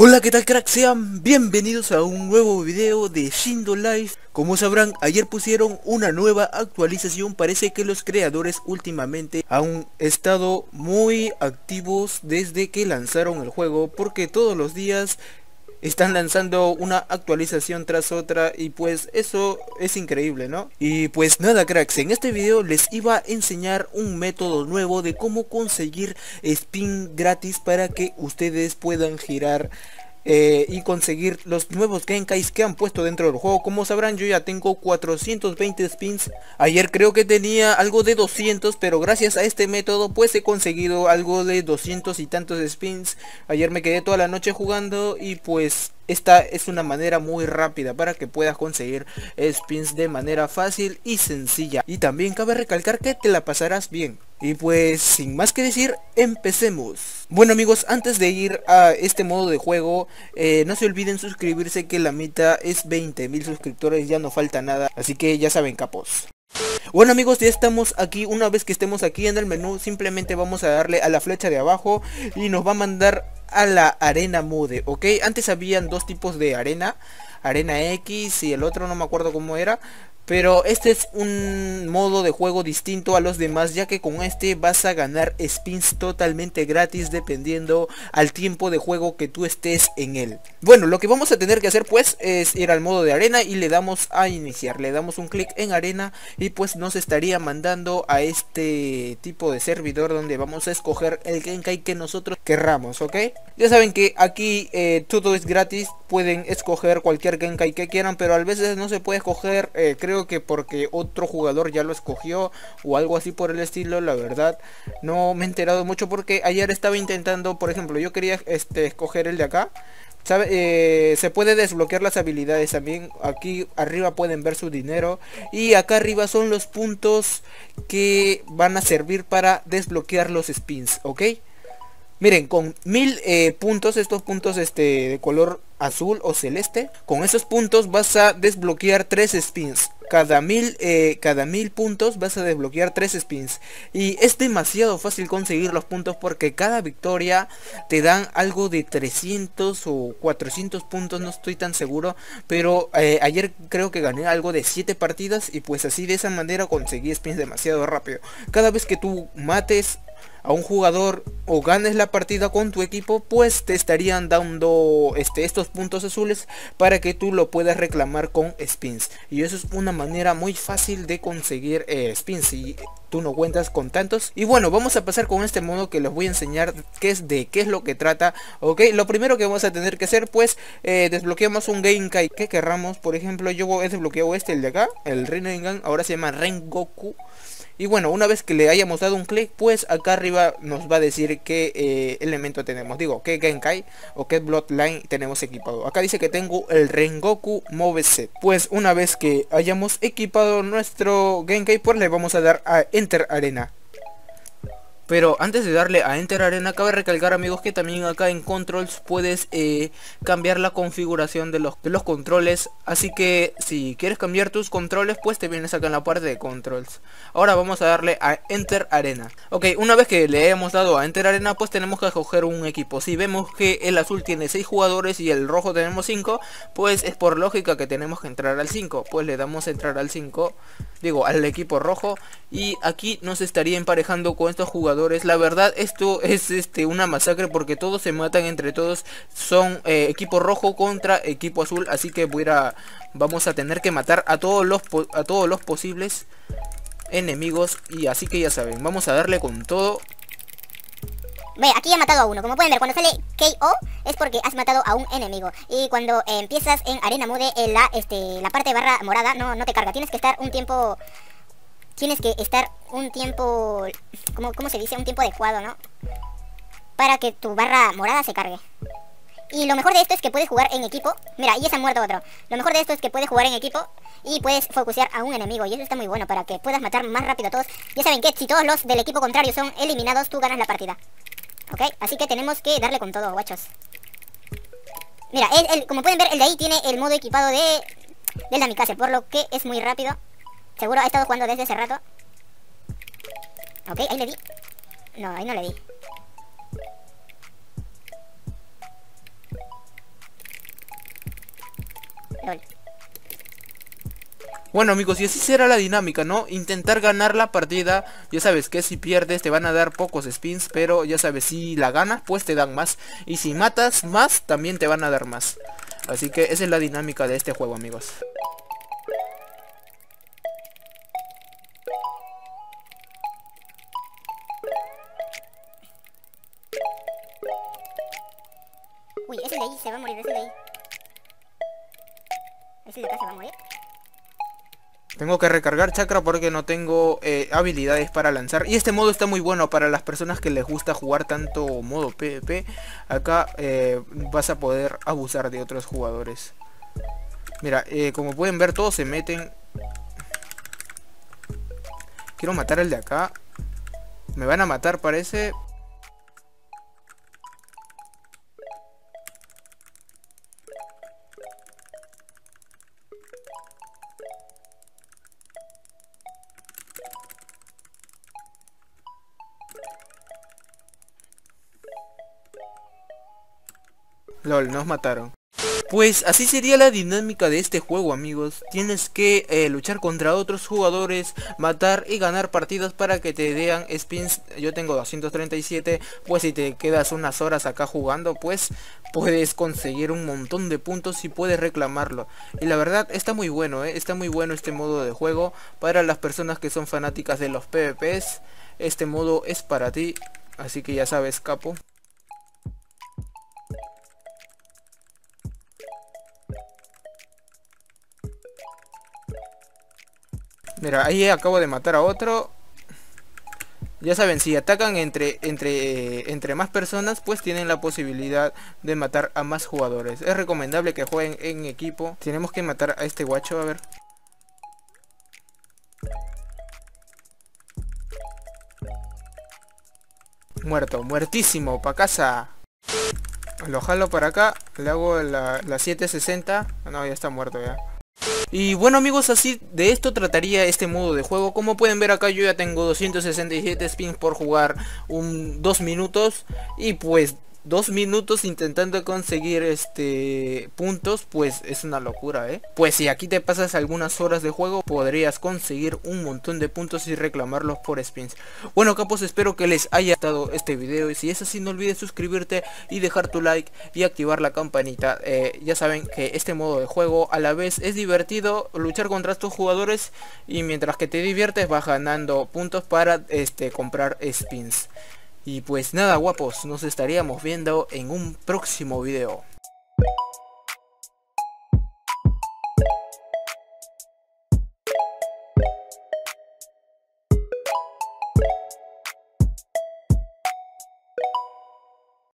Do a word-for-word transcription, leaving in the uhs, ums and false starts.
Hola, ¿qué tal, crack? Sean bienvenidos a un nuevo video de Shindo Life. Como sabrán, ayer pusieron una nueva actualización. Parece que los creadores últimamente han estado muy activos desde que lanzaron el juego, porque todos los días están lanzando una actualización tras otra y pues eso es increíble, ¿no? Y pues nada, cracks, en este video les iba a enseñar un método nuevo de cómo conseguir spin gratis para que ustedes puedan girar Eh, y conseguir los nuevos Genkais que han puesto dentro del juego. Como sabrán, yo ya tengo cuatrocientos veinte spins. Ayer creo que tenía algo de doscientos, pero gracias a este método pues he conseguido algo de doscientos y tantos spins. Ayer me quedé toda la noche jugando y pues esta es una manera muy rápida para que puedas conseguir spins de manera fácil y sencilla. Y también cabe recalcar que te la pasarás bien. Y pues sin más que decir, empecemos. Bueno amigos, antes de ir a este modo de juego, eh, no se olviden suscribirse, que la meta es veinte mil suscriptores, ya no falta nada. Así que ya saben, capos. Bueno amigos, ya estamos aquí. Una vez que estemos aquí en el menú, simplemente vamos a darle a la flecha de abajo y nos va a mandar a la arena mode, ¿ok? Antes habían dos tipos de arena, arena X y el otro no me acuerdo cómo era. Pero este es un modo de juego distinto a los demás, ya que con este vas a ganar spins totalmente gratis dependiendo al tiempo de juego que tú estés en él. Bueno, lo que vamos a tener que hacer pues es ir al modo de arena y le damos a iniciar. Le damos un clic en arena y pues nos estaría mandando a este tipo de servidor donde vamos a escoger el Genkai que nosotros querramos, ¿ok? Ya saben que aquí eh, todo es gratis, pueden escoger cualquier Genkai que quieran, pero a veces no se puede escoger, eh, creo que porque otro jugador ya lo escogió o algo así por el estilo. La verdad no me he enterado mucho, porque ayer estaba intentando, por ejemplo, yo quería este, escoger el de acá, ¿sabe? Eh, se puede desbloquear las habilidades también. Aquí arriba pueden ver su dinero y acá arriba son los puntos que van a servir para desbloquear los spins, ¿ok? Miren, con mil eh, puntos, estos puntos este de color azul o celeste, con esos puntos vas a desbloquear tres spins. Cada mil, eh, cada mil puntos vas a desbloquear tres spins. Y es demasiado fácil conseguir los puntos, porque cada victoria te dan algo de trescientos o cuatrocientos puntos, no estoy tan seguro. Pero eh, ayer creo que gané algo de siete partidas y pues así de esa manera conseguí spins demasiado rápido. Cada vez que tú mates a un jugador o ganes la partida con tu equipo, pues te estarían dando este, estos puntos azules para que tú lo puedas reclamar con spins. Y eso es una manera muy fácil de conseguir eh, spins si tú no cuentas con tantos. Y bueno, vamos a pasar con este modo que les voy a enseñar qué es de qué es lo que trata. Ok, lo primero que vamos a tener que hacer pues eh, desbloqueamos un Genkai que querramos. Por ejemplo, yo he desbloqueado este, el de acá, el Rinnegan, ahora se llama Rengoku. Y bueno, una vez que le hayamos dado un clic, pues acá arriba nos va a decir qué eh, elemento tenemos. Digo, qué Genkai o qué Bloodline tenemos equipado. Acá dice que tengo el Rengoku Moveset. Pues una vez que hayamos equipado nuestro Genkai, pues le vamos a dar a Enter Arena. Pero antes de darle a Enter Arena, cabe recalcar amigos que también acá en Controls puedes eh, cambiar la configuración de los, de los controles. Así que si quieres cambiar tus controles, pues te vienes acá en la parte de Controls. Ahora vamos a darle a Enter Arena. Ok, una vez que le hemos dado a Enter Arena, pues tenemos que escoger un equipo. Si vemos que el azul tiene seis jugadores y el rojo tenemos cinco, pues es por lógica que tenemos que entrar al cinco. Pues le damos a entrar al cinco, digo al equipo rojo, y aquí nos estaría emparejando con estos jugadores. La verdad esto es este una masacre, porque todos se matan entre todos. Son eh, equipo rojo contra equipo azul, así que voy a, vamos a tener que matar a todos los a todos los posibles enemigos. Y así que ya saben, vamos a darle con todo. Ve, aquí he matado a uno. Como pueden ver, cuando sale K O es porque has matado a un enemigo. Y cuando eh, empiezas en arena mode, en la, este, la parte de barra morada no, no te carga. Tienes que estar un tiempo... Tienes que estar un tiempo... ¿cómo, ¿Cómo se dice? Un tiempo adecuado, ¿no? Para que tu barra morada se cargue. Y lo mejor de esto es que puedes jugar en equipo. Mira, ahí se ha muerto otro. Lo mejor de esto es que puedes jugar en equipo y puedes focusear a un enemigo. Y eso está muy bueno para que puedas matar más rápido a todos. Ya saben que si todos los del equipo contrario son eliminados, tú ganas la partida. Ok, así que tenemos que darle con todo, guachos. Mira, el, el, como pueden ver, el de ahí tiene el modo equipado de del Namikaze, por lo que es muy rápido. Seguro ha estado jugando desde hace rato. Ok, ahí le di. No, ahí no le di. Lol. Bueno amigos, y así será la dinámica, ¿no? Intentar ganar la partida. Ya sabes que si pierdes te van a dar pocos spins, pero ya sabes, si la ganas pues te dan más. Y si matas más también te van a dar más. Así que esa es la dinámica de este juego, amigos. Uy, ese de ahí se va a morir, ese de ahí. Ese de acá se va a morir. Tengo que recargar chakra porque no tengo eh, habilidades para lanzar. Y este modo está muy bueno para las personas que les gusta jugar tanto modo PvP. Acá eh, vas a poder abusar de otros jugadores. Mira, eh, como pueden ver todos se meten. Quiero matar al de acá. Me van a matar parece. Lol, nos mataron. Pues así sería la dinámica de este juego, amigos. Tienes que eh, luchar contra otros jugadores, matar y ganar partidas para que te den spins. Yo tengo doscientos treinta y siete, pues si te quedas unas horas acá jugando, pues puedes conseguir un montón de puntos y puedes reclamarlo. Y la verdad está muy bueno, ¿eh? Está muy bueno este modo de juego. Para las personas que son fanáticas de los PvPs, este modo es para ti. Así que ya sabes, capo. Mira, ahí acabo de matar a otro. Ya saben, si atacan entre, entre, entre más personas, pues tienen la posibilidad de matar a más jugadores. Es recomendable que jueguen en equipo. Tenemos que matar a este guacho, a ver. Muerto, muertísimo, pa' casa. Lo jalo para acá, le hago la, la setecientos sesenta. No, ya está muerto ya. Y bueno amigos, así de esto trataría este modo de juego. Como pueden ver acá yo ya tengo doscientos sesenta y siete spins por jugar un dos minutos. Y pues dos minutos intentando conseguir este puntos, pues es una locura, ¿eh? Pues si aquí te pasas algunas horas de juego, podrías conseguir un montón de puntos y reclamarlos por spins. Bueno capos, espero que les haya gustado este video. Y si es así, no olvides suscribirte y dejar tu like y activar la campanita. eh, Ya saben que este modo de juego a la vez es divertido, luchar contra estos jugadores, y mientras que te diviertes vas ganando puntos para este comprar spins. Y pues nada guapos, nos estaríamos viendo en un próximo video.